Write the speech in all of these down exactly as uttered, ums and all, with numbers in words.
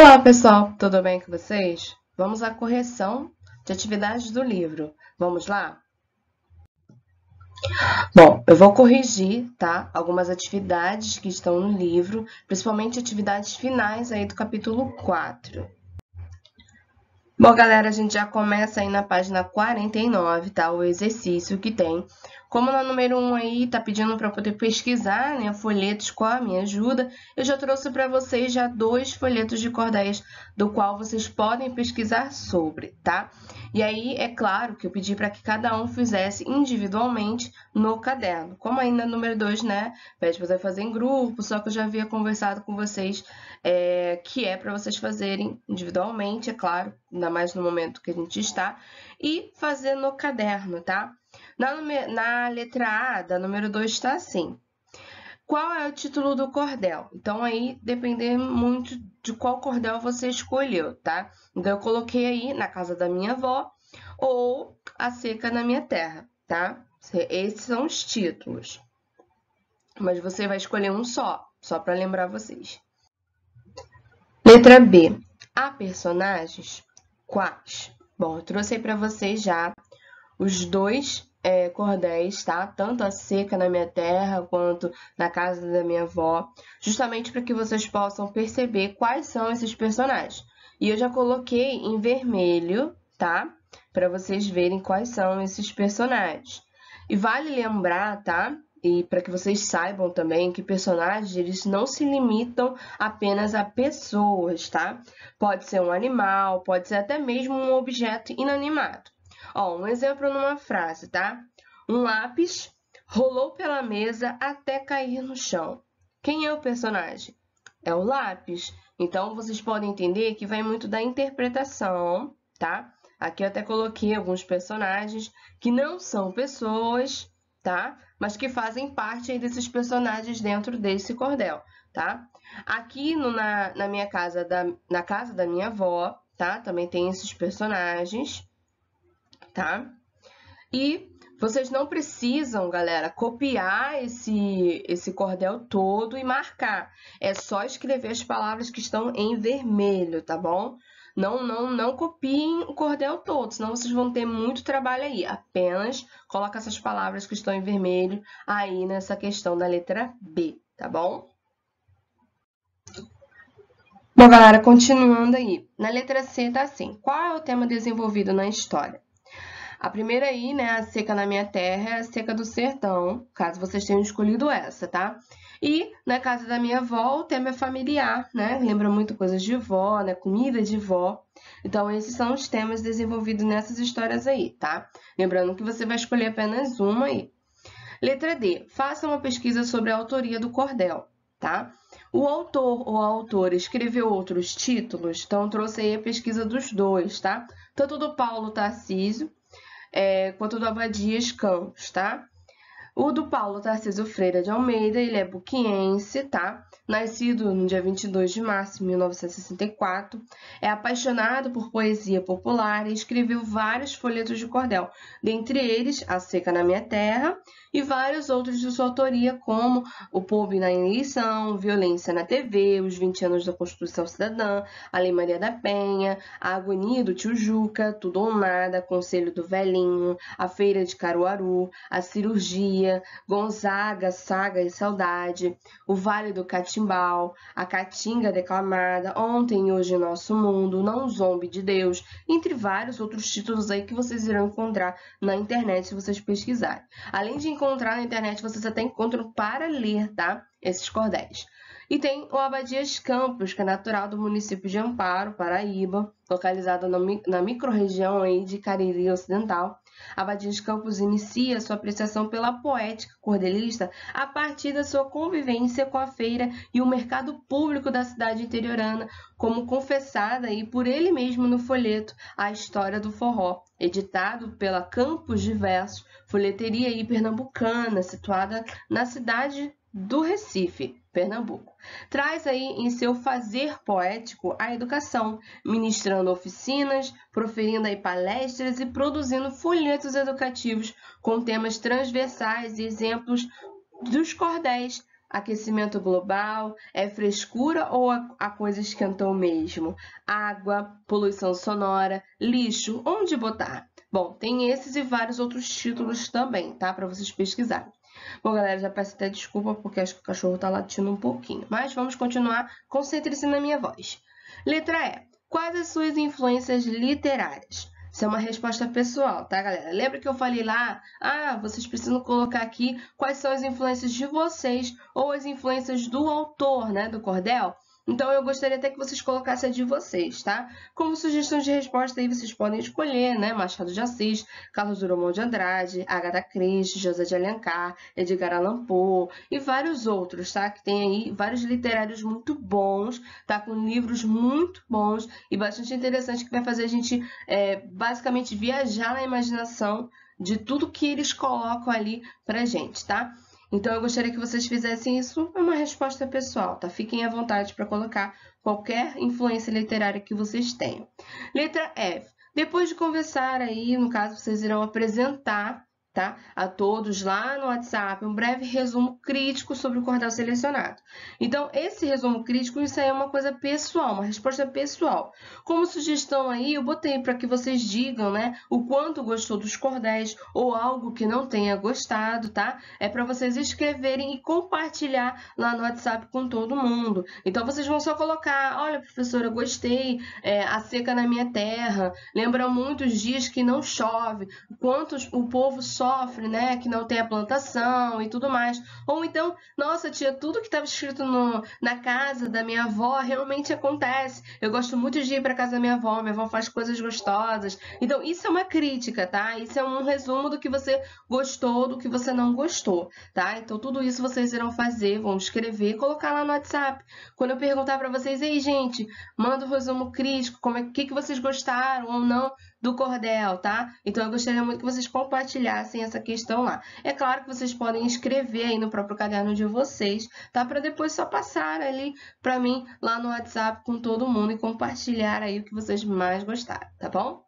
Olá, pessoal, tudo bem com vocês? Vamos à correção de atividades do livro. Vamos lá? Bom, eu vou corrigir, tá? Algumas atividades que estão no livro, principalmente atividades finais aí do capítulo quatro. Bom, galera, a gente já começa aí na página quarenta e nove, tá? O exercício que tem. Como na número um aí tá pedindo para poder pesquisar, né, folhetos com a minha ajuda, eu já trouxe para vocês já dois folhetos de cordéis, do qual vocês podem pesquisar sobre, tá? E aí, é claro que eu pedi para que cada um fizesse individualmente no caderno. Como ainda no número dois, né, pede para você fazer em grupo, só que eu já havia conversado com vocês é, que é para vocês fazerem individualmente, é claro, ainda mais no momento que a gente está, e fazer no caderno, tá? Na, na letra A da número dois está assim. Qual é o título do cordel? Então, aí, depende muito de qual cordel você escolheu, tá? Então, eu coloquei aí na casa da minha avó ou a seca na minha terra, tá? Esses são os títulos. Mas você vai escolher um só, só para lembrar vocês. Letra B. Há personagens? Quais? Bom, eu trouxe aí para vocês já os dois é, cordéis, tá? Tanto a seca na minha terra quanto na casa da minha avó, justamente para que vocês possam perceber quais são esses personagens. E eu já coloquei em vermelho, tá? Para vocês verem quais são esses personagens. E vale lembrar, tá? E para que vocês saibam também que personagens, eles não se limitam apenas a pessoas, tá? Pode ser um animal, pode ser até mesmo um objeto inanimado. Ó, um exemplo numa frase, tá? Um lápis rolou pela mesa até cair no chão. Quem é o personagem? É o lápis. Então, vocês podem entender que vai muito da interpretação, tá? Aqui eu até coloquei alguns personagens que não são pessoas, tá? Mas que fazem parte aí desses personagens dentro desse cordel, tá? Aqui no, na, na minha casa, da, na casa da minha avó, tá? Também tem esses personagens, tá? E vocês não precisam, galera, copiar esse, esse cordel todo e marcar. É só escrever as palavras que estão em vermelho, tá bom? Não, não, não copiem o cordel todo, senão vocês vão ter muito trabalho aí. Apenas coloca essas palavras que estão em vermelho aí nessa questão da letra B, tá bom? Bom, galera, continuando aí. Na letra C tá assim. Qual é o tema desenvolvido na história? A primeira aí, né, a seca na minha terra, é a seca do sertão, caso vocês tenham escolhido essa, tá? E na casa da minha avó, o tema é familiar, né? Lembra muito coisas de vó, né? Comida de vó. Então, esses são os temas desenvolvidos nessas histórias aí, tá? Lembrando que você vai escolher apenas uma aí. Letra D. Faça uma pesquisa sobre a autoria do cordel, tá? O autor ou a autora escreveu outros títulos, então trouxe aí a pesquisa dos dois, tá? Tanto do Paulo Tarcísio, É, quanto do Abadias Campos, tá? O do Paulo Tarcísio Freire de Almeida, ele é buquiense, tá? Nascido no dia vinte e dois de março de mil novecentos e sessenta e quatro, é apaixonado por poesia popular e escreveu vários folhetos de cordel, dentre eles A Seca na Minha Terra e vários outros de sua autoria, como O Povo na Eleição, Violência na T V, Os vinte anos da Constituição Cidadã, A Lei Maria da Penha, A Agonia do Tio Juca, Tudo ou Nada, Conselho do Velhinho, A Feira de Caruaru, A Cirurgia, Gonzaga, Saga e Saudade, O Vale do Catimbau, A Caatinga Declamada, Ontem e Hoje em Nosso Mundo, Não Zombe de Deus, entre vários outros títulos aí que vocês irão encontrar na internet se vocês pesquisarem. Além de encontrar na internet, vocês até encontram para ler, tá? Esses cordéis. E tem o Abadias Campos, que é natural do município de Amparo, Paraíba, localizado na microrregião aí de Cariri Ocidental. Abadias Campos inicia sua apreciação pela poética cordelista a partir da sua convivência com a feira e o mercado público da cidade interiorana, como confessada aí por ele mesmo no folheto A História do Forró, editado pela Campos de Versos, folheteria aí pernambucana, situada na cidade do Recife, Pernambuco. Traz aí em seu fazer poético a educação, ministrando oficinas, proferindo aí palestras e produzindo folhetos educativos com temas transversais e exemplos dos cordéis Aquecimento global? É frescura ou a, a coisa esquentou mesmo? Água, poluição sonora, lixo, onde botar? Bom, tem esses e vários outros títulos também, tá? Para vocês pesquisarem. Bom, galera, já peço até desculpa porque acho que o cachorro tá latindo um pouquinho. Mas vamos continuar. Concentre-se na minha voz. Letra E. Quais as suas influências literárias? Isso é uma resposta pessoal, tá, galera? Lembra que eu falei lá? Ah, vocês precisam colocar aqui quais são as influências de vocês ou as influências do autor, né, do cordel? Então, eu gostaria até que vocês colocassem a de vocês, tá? Como sugestão de resposta, aí vocês podem escolher, né? Machado de Assis, Carlos Drummond de Andrade, Agatha Christie, José de Alencar, Edgar Allan Poe e vários outros, tá? Que tem aí vários literários muito bons, tá? Com livros muito bons e bastante interessantes que vai fazer a gente, é, basicamente, viajar na imaginação de tudo que eles colocam ali pra gente, tá? Então, eu gostaria que vocês fizessem isso, é uma resposta pessoal, tá? Fiquem à vontade para colocar qualquer influência literária que vocês tenham. Letra F. Depois de conversar aí, no caso, vocês irão apresentar, tá, a todos lá no WhatsApp um breve resumo crítico sobre o cordel selecionado. Então, esse resumo crítico, isso aí é uma coisa pessoal, uma resposta pessoal. Como sugestão aí, eu botei para que vocês digam, né, o quanto gostou dos cordéis ou algo que não tenha gostado, tá? É para vocês escreverem e compartilhar lá no WhatsApp com todo mundo. Então, vocês vão só colocar, olha, professora, eu gostei, é, a seca na minha terra, lembra muitos dias que não chove, quantos o povo sofre, né, que não tem a plantação e tudo mais. Ou então, nossa, tia, tudo que estava escrito no, na casa da minha avó realmente acontece. Eu gosto muito de ir para casa da minha avó, minha avó faz coisas gostosas. Então, isso é uma crítica, tá? Isso é um resumo do que você gostou, do que você não gostou, tá? Então, tudo isso vocês irão fazer, vão escrever e colocar lá no WhatsApp. Quando eu perguntar para vocês, ei, gente, manda um resumo crítico, como é que, que vocês gostaram ou não do cordel, tá? Então, eu gostaria muito que vocês compartilhassem essa questão lá. É claro que vocês podem escrever aí no próprio caderno de vocês, tá? Para depois só passar ali para mim lá no WhatsApp com todo mundo e compartilhar aí o que vocês mais gostaram, tá bom?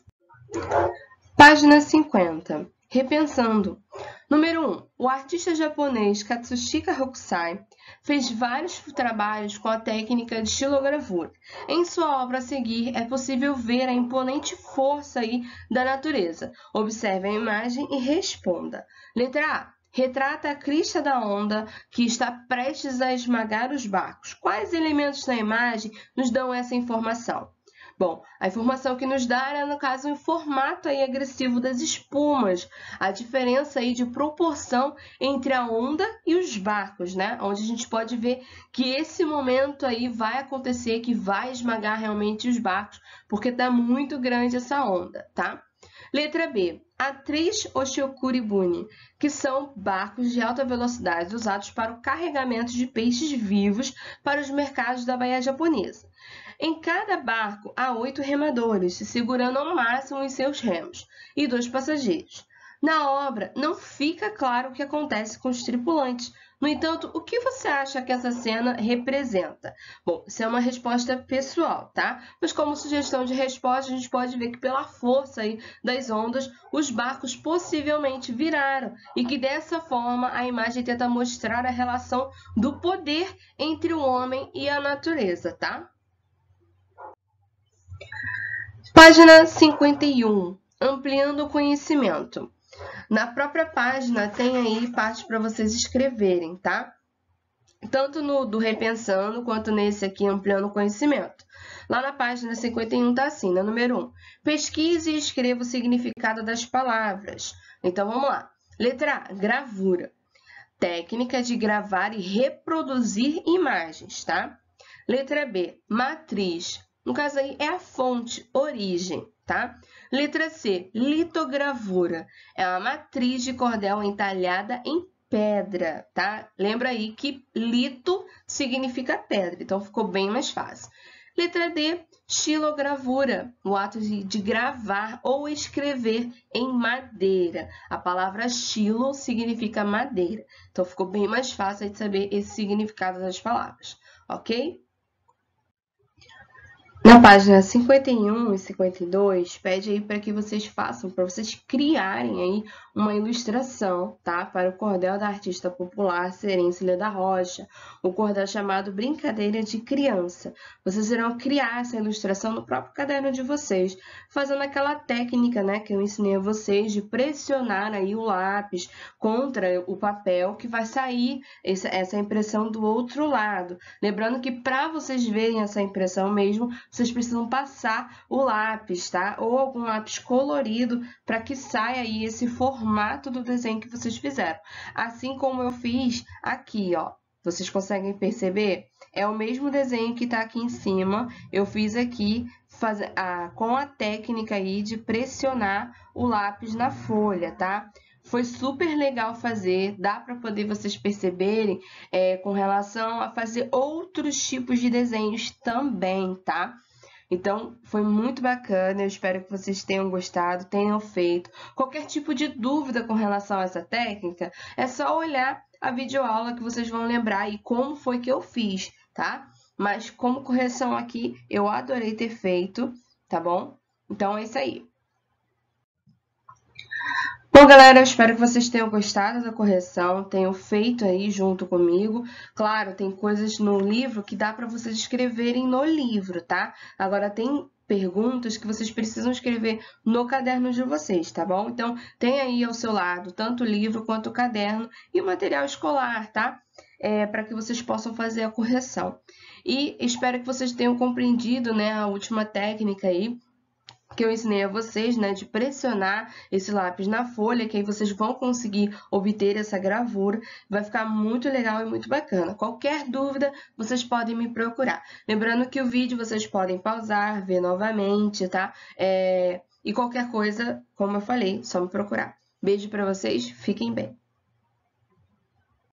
Página cinquenta. Repensando. Número um. O artista japonês Katsushika Hokusai fez vários trabalhos com a técnica de xilogravura. Em sua obra a seguir, é possível ver a imponente força aí da natureza. Observe a imagem e responda. Letra A. Retrata a crista da onda que está prestes a esmagar os barcos. Quais elementos na imagem nos dão essa informação? Bom, a informação que nos dá é, no caso, o formato aí agressivo das espumas, a diferença aí de proporção entre a onda e os barcos, né? Onde a gente pode ver que esse momento aí vai acontecer, que vai esmagar realmente os barcos, porque está muito grande essa onda, tá? Letra B. Atriz Oshiokuri-bune, que são barcos de alta velocidade usados para o carregamento de peixes vivos para os mercados da Baía Japonesa. Em cada barco há oito remadores, se segurando ao máximo em seus remos, e dois passageiros. Na obra, não fica claro o que acontece com os tripulantes. No entanto, o que você acha que essa cena representa? Bom, isso é uma resposta pessoal, tá? Mas como sugestão de resposta, a gente pode ver que pela força aí das ondas, os barcos possivelmente viraram e que dessa forma a imagem tenta mostrar a relação do poder entre o homem e a natureza, tá? Página cinquenta e um. Ampliando o conhecimento. Na própria página tem aí parte para vocês escreverem, tá? Tanto no do Repensando, quanto nesse aqui, Ampliando o Conhecimento. Lá na página cinquenta e um tá assim, né? Número um. Pesquise e escreva o significado das palavras. Então, vamos lá. Letra A, gravura. Técnica de gravar e reproduzir imagens, tá? Letra B, matriz. No caso aí, é a fonte, origem, tá? Letra C, litogravura. É uma matriz de cordel entalhada em pedra, tá? Lembra aí que lito significa pedra, então ficou bem mais fácil. Letra D, xilogravura, o ato de, de gravar ou escrever em madeira. A palavra xilo significa madeira, então ficou bem mais fácil de saber esse significado das palavras, ok? Na página cinquenta e um e cinquenta e dois, pede aí para que vocês façam, para vocês criarem aí uma ilustração, tá? Para o cordel da artista popular Cerencília da Rocha, o cordel chamado Brincadeira de Criança. Vocês irão criar essa ilustração no próprio caderno de vocês, fazendo aquela técnica, né, que eu ensinei a vocês de pressionar aí o lápis contra o papel, que vai sair essa impressão do outro lado. Lembrando que para vocês verem essa impressão mesmo, vocês precisam passar o lápis, tá? Ou algum lápis colorido para que saia aí esse formato do desenho que vocês fizeram. Assim como eu fiz aqui, ó. Vocês conseguem perceber? É o mesmo desenho que está aqui em cima. Eu fiz aqui faz... ah, com a técnica aí de pressionar o lápis na folha, tá? Foi super legal fazer, dá para poder vocês perceberem é, com relação a fazer outros tipos de desenhos também, tá? Então, foi muito bacana, eu espero que vocês tenham gostado, tenham feito. Qualquer tipo de dúvida com relação a essa técnica, é só olhar a videoaula que vocês vão lembrar e como foi que eu fiz, tá? Mas como correção aqui, eu adorei ter feito, tá bom? Então, é isso aí. Bom, galera, eu espero que vocês tenham gostado da correção, tenham feito aí junto comigo. Claro, tem coisas no livro que dá para vocês escreverem no livro, tá? Agora, tem perguntas que vocês precisam escrever no caderno de vocês, tá bom? Então, tem aí ao seu lado tanto o livro quanto o caderno e o material escolar, tá? É, para que vocês possam fazer a correção. E espero que vocês tenham compreendido, né, a última técnica aí, que eu ensinei a vocês, né, de pressionar esse lápis na folha, que aí vocês vão conseguir obter essa gravura. Vai ficar muito legal e muito bacana. Qualquer dúvida, vocês podem me procurar. Lembrando que o vídeo vocês podem pausar, ver novamente, tá? É... E qualquer coisa, como eu falei, só me procurar. Beijo pra vocês, fiquem bem.